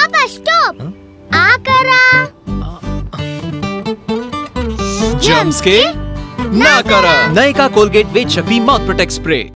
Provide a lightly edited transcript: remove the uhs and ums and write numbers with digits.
पापा स्टॉप। आ करा जम्स के ना करा। नए का कोलगेट वेद शक्ति माउथ प्रोटेक्ट स्प्रे।